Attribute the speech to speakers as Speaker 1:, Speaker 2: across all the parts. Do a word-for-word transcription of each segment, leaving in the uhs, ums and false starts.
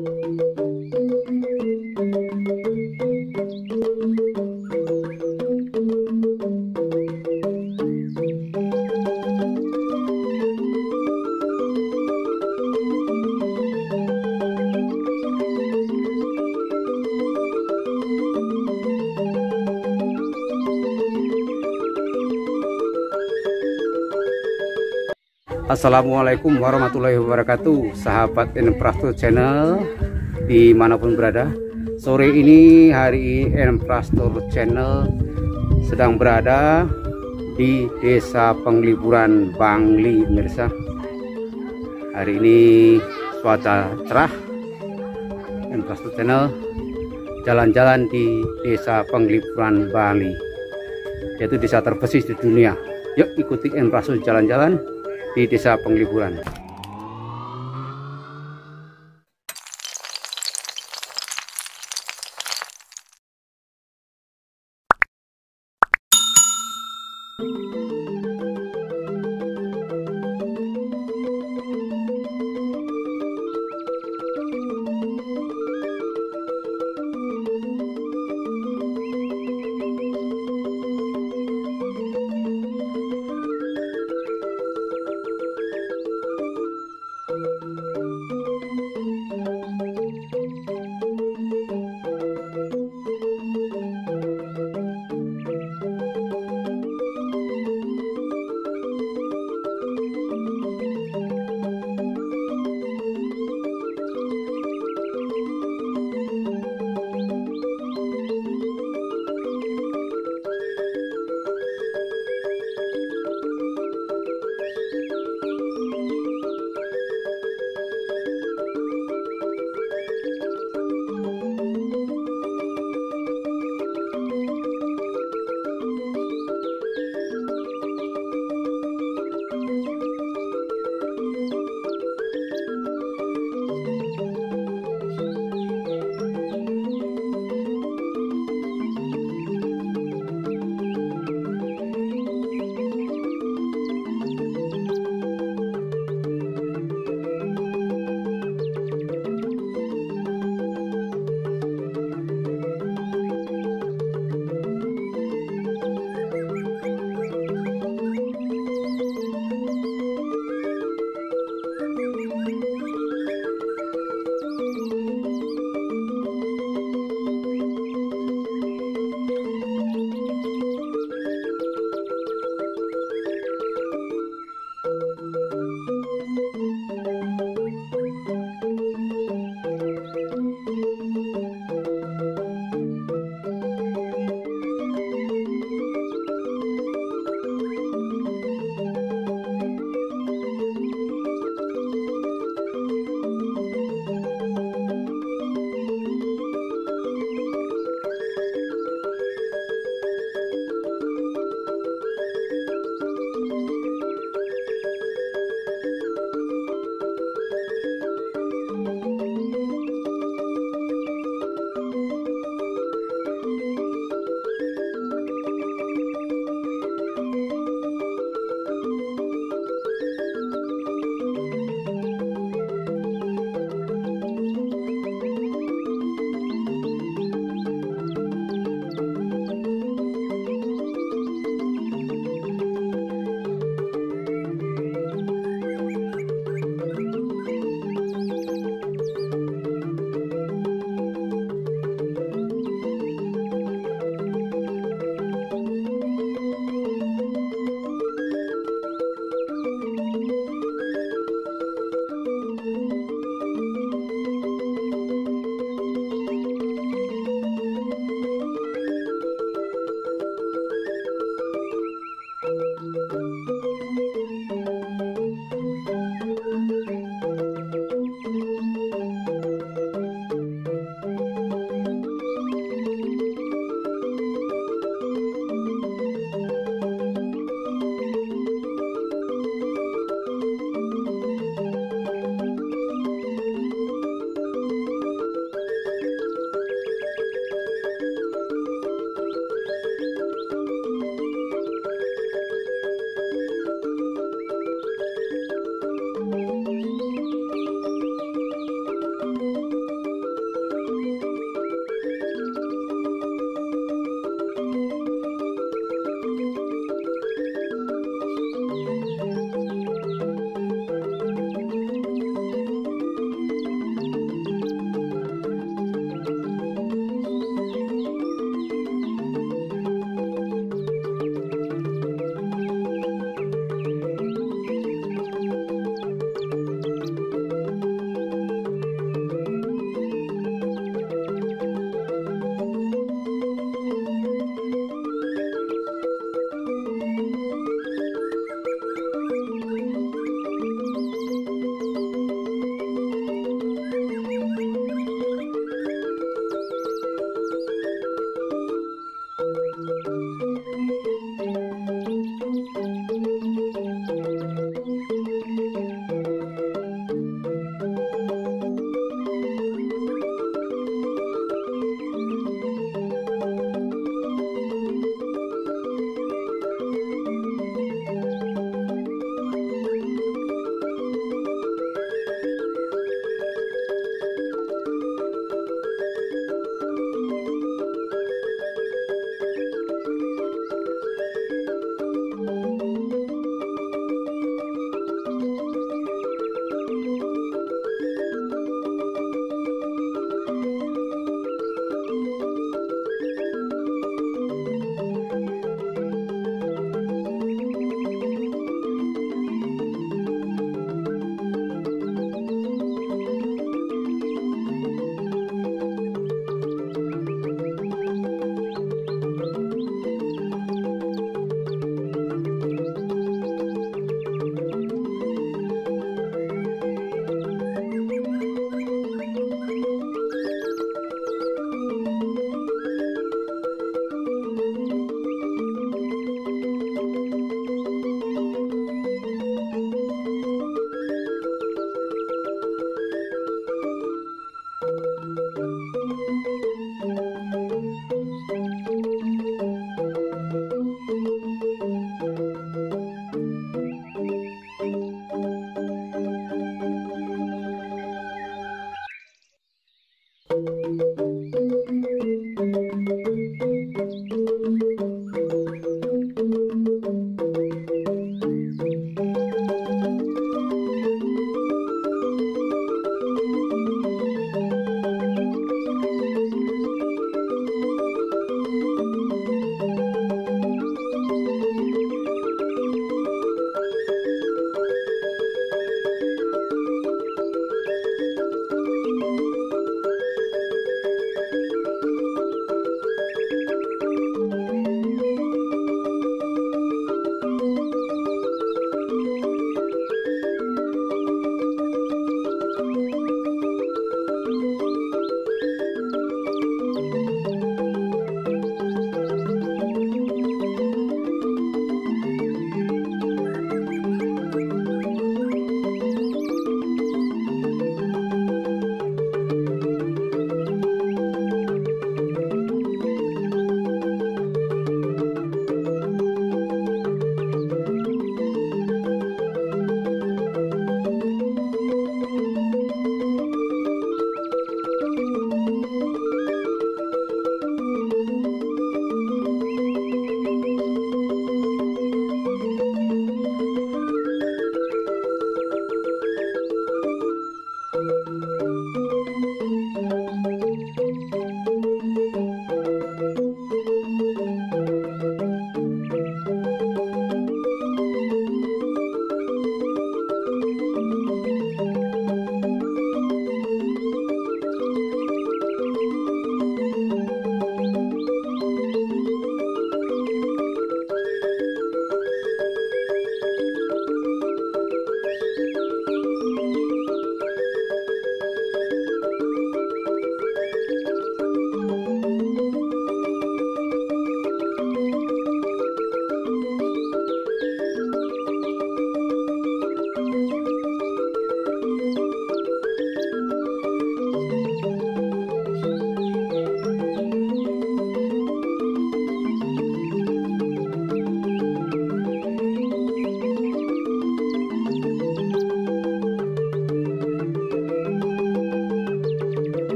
Speaker 1: Assalamualaikum warahmatullahi wabarakatuh, sahabat ENDPRASTOUR channel dimanapun berada. Sore ini hari ENDPRASTOUR channel sedang berada di Desa Penglipuran, BALi, pemirsa. Hari ini cuaca cerah. ENDPRASTOUR channel jalan-jalan di Desa Penglipuran, BALi, yaitu desa terbersih di dunia. Yuk ikuti ENDPRASTOUR jalan-jalan di Desa Penglipuran.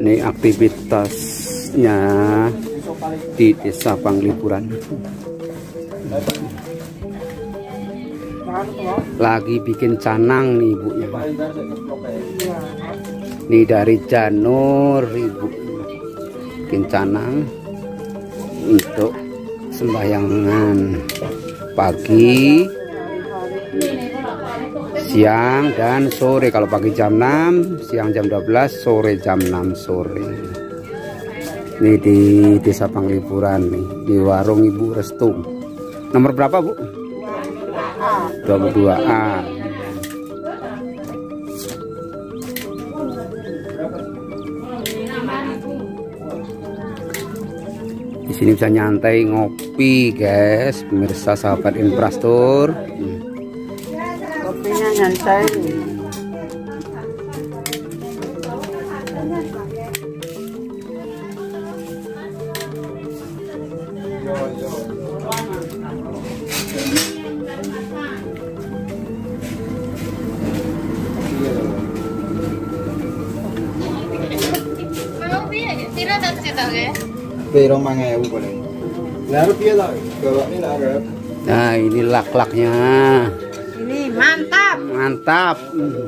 Speaker 1: Ini aktivitasnya di Desa Penglipuran. Lagi bikin canang nih ibunya. Ini dari Janur ibu bikin canang untuk sembahyangan pagi, siang dan sore. Kalau pagi jam enam, siang jam dua belas, sore jam enam sore. Ini di Desa Penglipuran nih, di warung Ibu Restu. Nomor berapa, Bu? dua puluh dua A. Di sini bisa nyantai ngopi, guys, pemirsa sahabat Infrastruktur.
Speaker 2: Kopinya nyantai.
Speaker 1: Nah, ini lak-laknya.
Speaker 2: Ini mantap.
Speaker 1: Mantap.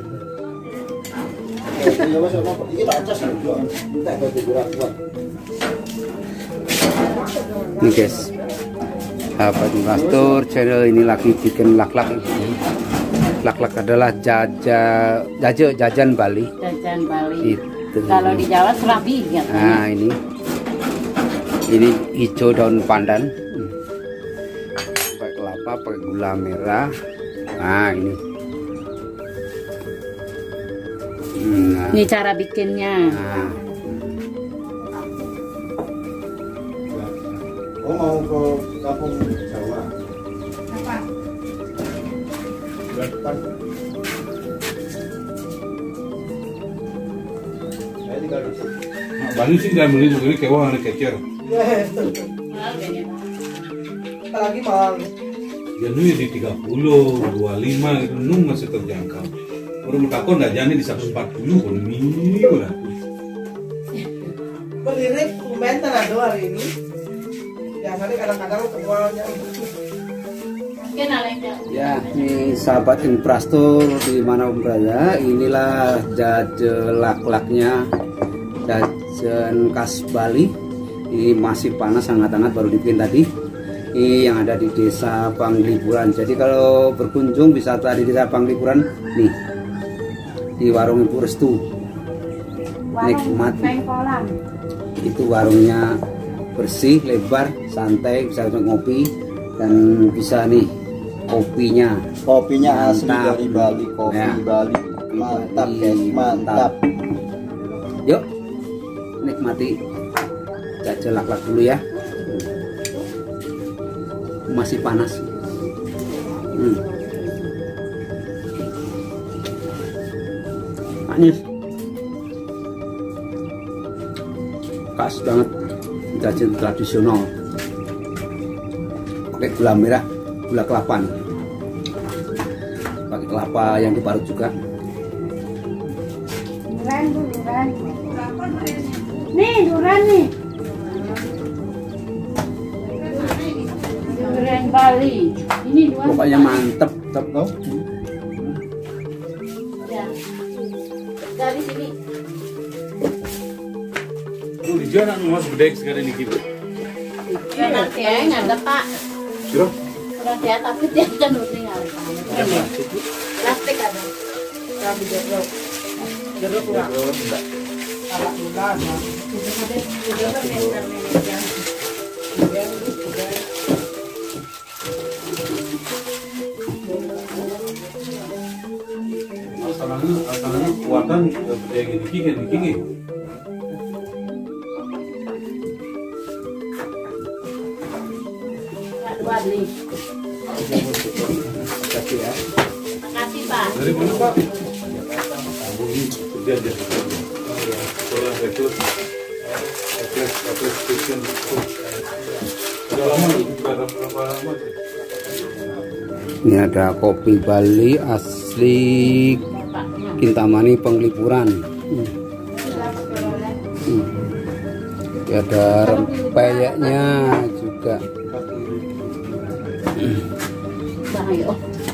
Speaker 1: Ini guys, sahabat Infrastruktur channel ini lagi bikin lak-lak. Lak-lak adalah jaja, jaja, jajan Bali.
Speaker 2: Jajan Bali.
Speaker 1: Itu.
Speaker 2: Kalau di Jawa serabi ya.
Speaker 1: Nah, ini ini hijau daun pandan. Pakai kelapa, pakai gula merah. Nah, ini. Nah.
Speaker 2: Ini cara bikinnya.
Speaker 1: Nah.
Speaker 3: Oh, mau ke kampung Jawa.
Speaker 2: Apa?
Speaker 3: Saya tinggal di sini.
Speaker 4: Bali sih nggak beli begini kewa ada kecer.
Speaker 3: Kita lagi mal.
Speaker 4: Ya nu di tiga puluh, dua puluh lima gitu nu masih terjangkau. Orang takut nggak jadi di seratus empat puluh pun ini udah.
Speaker 3: Berdiri komentar ada hari ini. Biasanya kadang-kadang semuanya.
Speaker 1: Ya, ini sahabat Infrastruktur di mana berada, inilah jajan lak-laknya, jajan khas Bali. Ini masih panas, sangat hangat, baru dibikin tadi. Ini yang ada di Desa Penglipuran. Jadi kalau berkunjung wisata di Desa Penglipuran, nih di warung Ibu Restu, nikmati. Itu warungnya bersih, lebar, santai, bisa untuk ngopi dan bisa nih kopinya.
Speaker 3: Kopinya asli
Speaker 1: Mantap.
Speaker 3: dari Bali, kopi
Speaker 1: Ya.
Speaker 3: Bali. Mantap, guys, mantap.
Speaker 1: Yuk, nikmati jajal lak-lak dulu ya. Masih panas. Hmm. Manis. Khas banget, jajan tradisional. Pakai gula merah, gula kelapa nih. Pakai kelapa yang diparut juga.
Speaker 2: Duran, duran. Nih, duran nih. Duran Bali. Ini dua.
Speaker 1: Pokoknya mantep, tetap tau.
Speaker 2: Ya. Dari sini.
Speaker 4: Oh, di jalan mas gede sekarang ini gitu.
Speaker 2: Karena saya nggak ada Pak.
Speaker 4: Siro?
Speaker 2: Sudah saya takut dia kan tinggal. Plastik ada. Kami jeruk. Jeruk kurang. Kalau bukan, itu ada jeruk yang
Speaker 4: Asalnya, asalnya kekuatan kayak gini, gini, gini.
Speaker 2: Wadli.
Speaker 1: Kasih ya.
Speaker 2: Makasih Pak.
Speaker 4: Dari mana Pak? Ini kerja aja. Sekolah rekrut, rekrut, rekrut station. Sudah lama, sudah berapa lama?
Speaker 1: Ini ada kopi Bali asli Kintamani Penglipuran. Hmm. Ini ada rempeyeknya juga.
Speaker 2: Bahaya.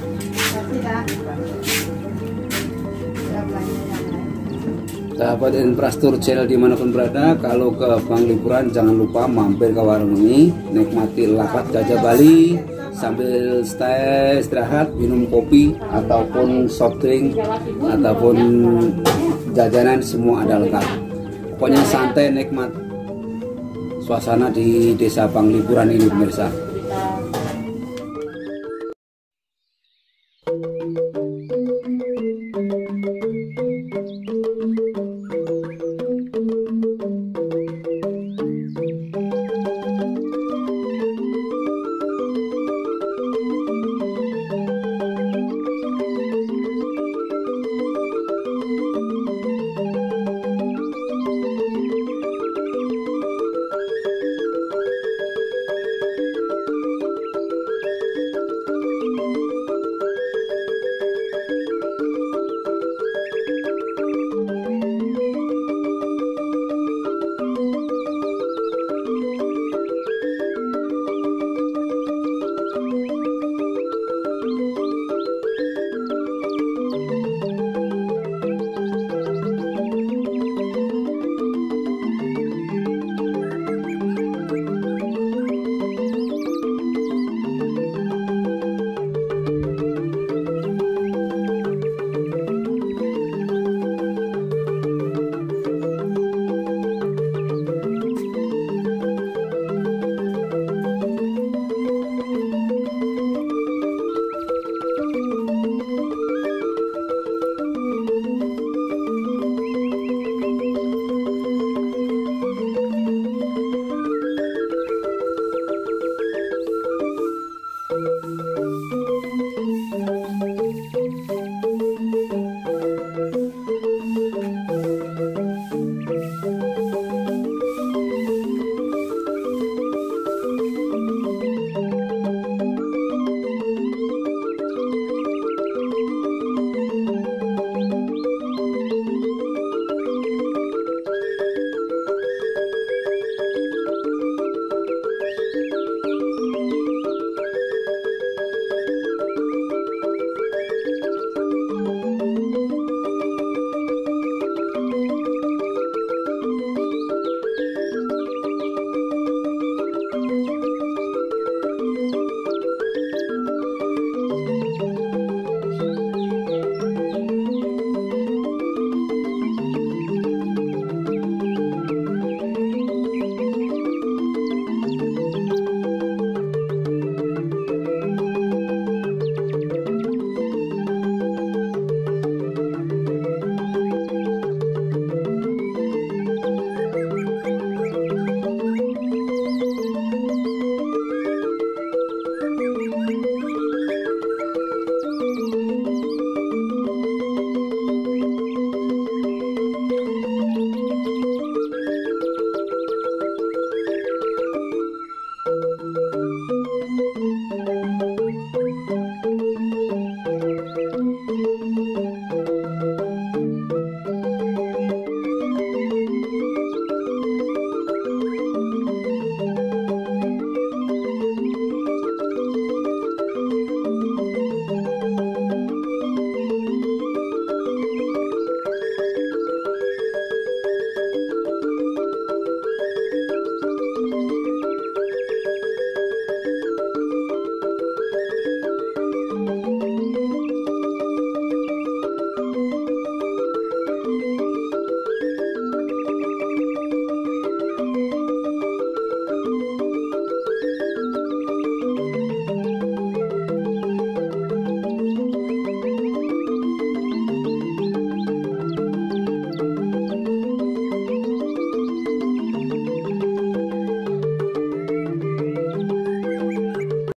Speaker 1: Sahabat Infrastruktur channel dimanapun berada, kalau ke Penglipuran jangan lupa mampir ke warung ini, nikmati lapak gajah Bali sambil stay istirahat, minum kopi ataupun soft drink ataupun jajanan, semua ada lengkap. Pokoknya santai, nikmat suasana di Desa Penglipuran ini pemirsa.